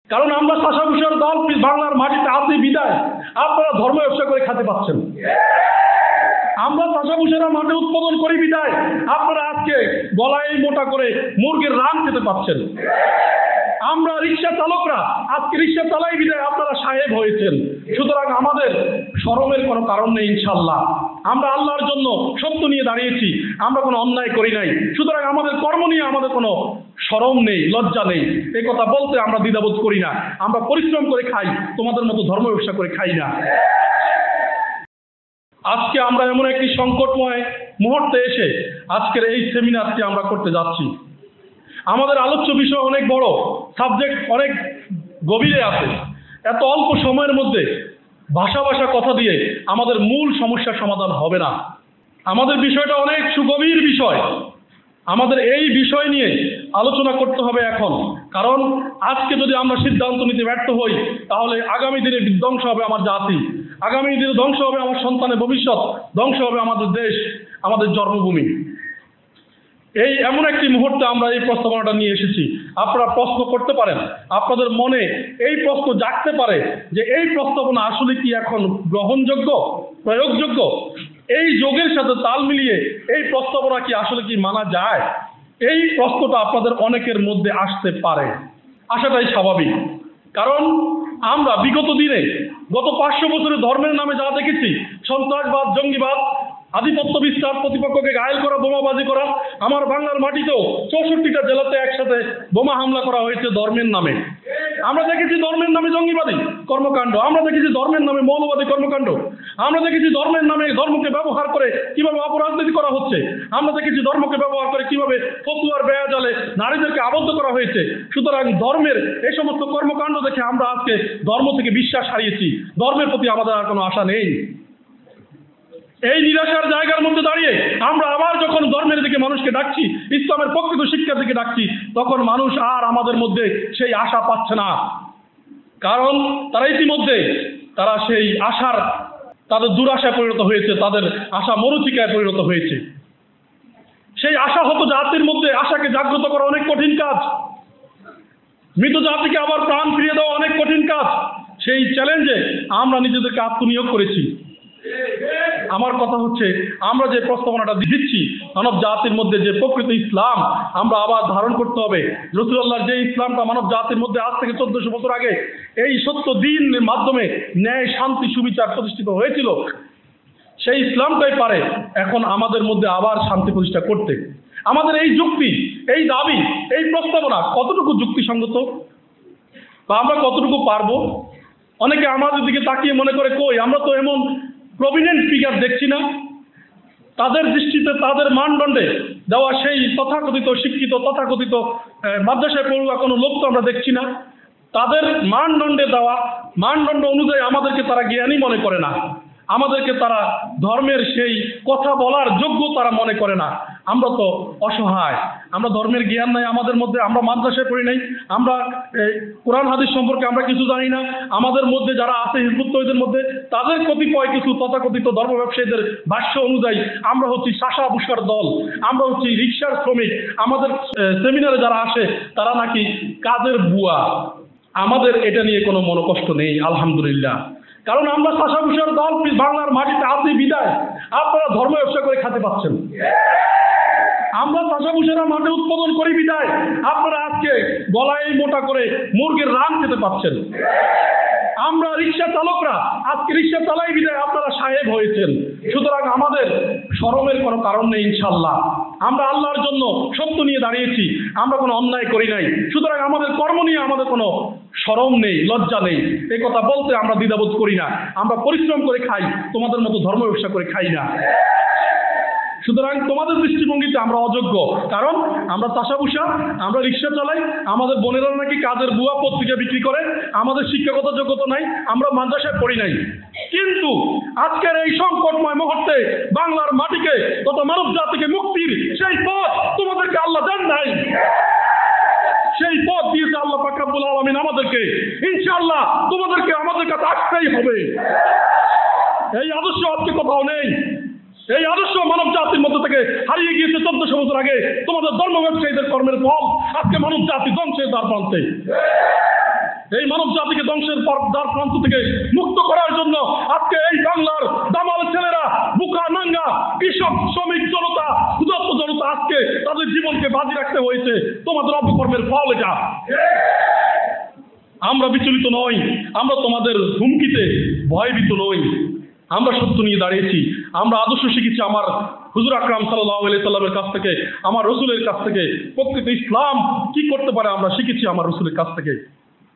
কারণ আমরা চাষাভুষার দল বাংলার মাটিতে আছি বিদায় আপনারা ধর্ম ব্যবসা করে খেতে পাচ্ছেন। আমরা চাষাভুষারা মাঠে উৎপাদন করি বিদায় আপনারা আজকে গলায় মোটা করে মুরগির রান খেতে পাচ্ছেন। আমরা রিক্সা চালকরা আজকে রিক্সা চালাই বিদায় আপনারা সাহেব হয়েছেন। সুতরাং আমাদের শরমের কোনো কারণ নেই ইনশাল্লাহ। আমরা আল্লাহর জন্য সত্য নিয়ে দাঁড়িয়েছি, আমরা কোনো অন্যায় করি নাই। সুতরাং আমাদের কর্ম নিয়ে আমাদের কোনো শরম নেই, লজ্জা নেই। এই কথা বলতে আমরা দ্বিধাবোধ করি না। আমরা পরিশ্রম করে খাই, তোমাদের মতো ধর্ম ব্যবসা করে খাই না। আজকে আমরা এমন একটি সংকটময় মুহূর্তে এসে আজকের এই সেমিনারটি আমরা করতে যাচ্ছি। আমাদের আলোচ্য বিষয় অনেক বড়, সাবজেক্ট অনেক গভীরে আছে। এত অল্প সময়ের মধ্যে ভাষা কথা দিয়ে আমাদের মূল সমস্যার সমাধান হবে না। আমাদের বিষয়টা অনেক সুগভীর বিষয়। আমাদের এই বিষয় নিয়ে আলোচনা করতে হবে এখন। কারণ আজকে যদি আমরা সিদ্ধান্ত নিতে ব্যর্থ হই তাহলে আগামী দিনে ধ্বংস হবে আমার জাতি, আগামী দিনে ধ্বংস হবে আমার সন্তানের ভবিষ্যৎ, ধ্বংস হবে আমাদের দেশ, আমাদের জন্মভূমি। এই এমন একটি মুহূর্তে আমরা এই প্রস্তাবনাটা নিয়ে এসেছি। আপনারা প্রশ্ন করতে পারেন, আপনাদের মনে এই প্রশ্ন জাগতে পারে যে এই প্রস্তাবনা আসলে কি এখন গ্রহণযোগ্য, প্রয়োগযোগ্য? এই যোগের সাথে তাল মিলিয়ে এই প্রস্তাবনা কি আসলে কি মানা যায়? এই প্রশ্নটা আপনাদের অনেকের মধ্যে আসতে পারে, আসাটাই স্বাভাবিক। কারণ আমরা বিগত দিনে গত 500 বছরে ধর্মের নামে যা দেখেছি, সন্ত্রাসবাদ, জঙ্গিবাদ, আধিপত্য বিস্তার, প্রতিপক্ষকে ঘায়েল করা, বোমাবাজি করা। আমার বাংলার মাটিতেও 64টা জেলাতে একসাথে বোমা হামলা করা হয়েছে ধর্মের নামে। আমরা দেখেছি ধর্মের নামে জঙ্গিবাদী কর্মকাণ্ড, আমরা দেখেছি ধর্মের নামে মৌলবাদী কর্মকাণ্ড, আমরা দেখেছি ধর্মের নামে ধর্মকে ব্যবহার করে কিভাবে অপরাজনীতি করা হচ্ছে, আমরা দেখেছি ধর্মকে ব্যবহার করে কিভাবে ফতুয়ার বেয়াজালে নারীদেরকে আবদ্ধ করা হয়েছে। সুতরাং ধর্মের এই সমস্ত কর্মকাণ্ড দেখে আমরা আজকে ধর্ম থেকে বিশ্বাস হারিয়েছি, ধর্মের প্রতি আমাদের আর কোনো আশা নেই। এই নিরাশার জায়গার মধ্যে দাঁড়িয়ে আমরা আবার যখন ধর্মের দিকে মানুষকে ডাকছি, ইসলামের প্রকৃত শিক্ষার দিকে ডাকছি, তখন মানুষ আর আমাদের মধ্যে সেই আশা পাচ্ছে না। কারণ তারা ইতিমধ্যে তারা সেই আশার তাদের দুরাশায় পরিণত হয়েছে, তাদের আশা মরুচিকায় পরিণত হয়েছে। সেই আশাহত জাতির মধ্যে আশাকে জাগ্রত করা অনেক কঠিন কাজ, মৃত জাতিকে আবার প্রাণ ফিরিয়ে দেওয়া অনেক কঠিন কাজ। সেই চ্যালেঞ্জে আমরা নিজেদেরকে আত্মনিয়োগ করেছি। আমার কথা হচ্ছে, আমরা যে প্রস্তাবনাটা দিচ্ছি মানব জাতির মধ্যে যে প্রকৃত ইসলাম আমরা আবার ধারণ করতে হবে। রাসূলুল্লাহর যে ইসলামটা মানব জাতির মধ্যে আজ থেকে 1400 বছর আগে এই সত্য দ্বীনের মাধ্যমে ন্যায়, শান্তি, সুবিচার প্রতিষ্ঠিত হয়েছিল, সেই ইসলামটাই পারে এখন আমাদের মধ্যে আবার শান্তি প্রতিষ্ঠা করতে। আমাদের এই যুক্তি, এই দাবি, এই প্রস্তাবনা কতটুকু যুক্তিসঙ্গত বা আমরা কতটুকু পারবো? অনেকে আমাদের দিকে তাকিয়ে মনে করে, কই আমরা তো এমন প্রভিনেন্ট ফিগার দেখছি না, তাদের দৃষ্টিতে তাদের মানদণ্ডে দেওয়া সেই তথাকথিত শিক্ষিত, তথাকথিত মাদ্রাসায় পড়ুয়া কোনো লোক তো আমরা দেখছি না। তাদের মানদণ্ডে দেওয়া মানদণ্ড অনুযায়ী আমাদেরকে তারা জ্ঞানী মনে করে না, আমাদেরকে তারা ধর্মের সেই কথা বলার যোগ্য তারা মনে করে না। আমরা তো অসহায়, আমরা ধর্মের জ্ঞান নাই আমাদের মধ্যে, আমরা মাদ্রাসায় পড়ি নাই, আমরা কোরআন হাদিস সম্পর্কে আমরা কিছু জানি না। আমাদের মধ্যে যারা আছে হিজবুত তৌহিদের মধ্যে, তাদের কতিপয় কিছু তথাকথিত ধর্ম ব্যবসায়ীদের ভাষ্য অনুযায়ী আমরা হচ্ছি চাষাভুষার দল, আমরা হচ্ছি রিক্সার শ্রমিক, আমাদের সেমিনারে যারা আসে তারা নাকি কাজের বুয়া। আমাদের এটা নিয়ে কোনো মনোকষ্ট নেই, আলহামদুলিল্লাহ। কারণ আমরা চাষাভুষার দল বাংলার মাটিতে আছি বিদায় আপনারা ধর্ম ব্যবসা করে খেতে পাচ্ছেন। আমরা চাষাভুষারা মাঠে উৎপাদন করি বিদায় আপনারা আজকে গলায় মোটা করে মুরগির রান খেতে পাচ্ছেন। আমরা রিক্সা চালকরা আজকে রিক্সা চালাই বিদায় আপনারা সাহেব হয়েছেন। সুতরাং আমাদের শরমের কোনো কারণ নেই ইনশাল্লাহ। আমরা আল্লাহর জন্য সত্য নিয়ে দাঁড়িয়েছি, আমরা কোনো অন্যায় করি নাই। সুতরাং আমাদের কর্ম নিয়ে আমাদের কোনো শরম নেই, লজ্জা নেই। এই কথা বলতে আমরা দ্বিধাবোধ করি না। আমরা পরিশ্রম করে খাই, তোমাদের মতো ধর্ম ব্যবসা করে খাই না। সুতরাং তোমাদের দৃষ্টিভঙ্গিতে আমরা অযোগ্য, কারণ আমরা চাষাভুষা, আমরা রিক্সা চালাই, আমাদের বোনেরা নাকি কাজের বুয়া পত্রিকা বিক্রি করে, আমাদের শিক্ষাগত যোগ্যতা নাই, আমরা মাদ্রাসায় পড়ি নাই। কিন্তু আজকের এই সংকটময় মুহূর্তে বাংলার মাটিকে তথা মানব জাতিকে মুক্তির সেই পথ তোমাদেরকে আল্লাহ দেন নাই। সেই পথ দিয়েছে আল্লাহ পাক রব্বুল আলামিন আমাদেরকে। ইনশাআল্লাহ তোমাদেরকে আমাদের কাছে আসতেই হবে। এই আদর্শ আজকে কোথাও নেই। এই আদর্শ মানব জাতির মধ্যে থেকে হারিয়ে গিয়েছে 1400 বছর আগে। তোমাদের ধর্ম ব্যবসায়ীদের কর্মের ফল আজকে মানব জাতি ধ্বংসের দ্বার প্রান্তে। এই মানব জাতিকে ধ্বংসের দ্বার প্রান্ত থেকে মুক্ত করার জন্য আজকে এই বাংলার দামাল ছেলেরা, বুকা নাঙ্গা কৃষক, শ্রমিক জনতা, ক্ষুধার্ত জনতা আজকে তাদের জীবনকে বাজি রাখতে হয়েছে। তোমাদের অপকর্মের ফল এটা। আমরা বিচলিত নই, আমরা তোমাদের হুমকিতে ভয়ভীত নই, আমরা সত্য নিয়ে দাঁড়িয়েছি। আমরা আদর্শ শিখেছি আমার হুজুর আকরাম সাল্লাল্লাহু আলাইহি সাল্লামের কাছ থেকে, আমার রসুলের কাছ থেকে। প্রকৃত ইসলাম কি করতে পারে আমরা শিখেছি আমার রসুলের কাছ থেকে।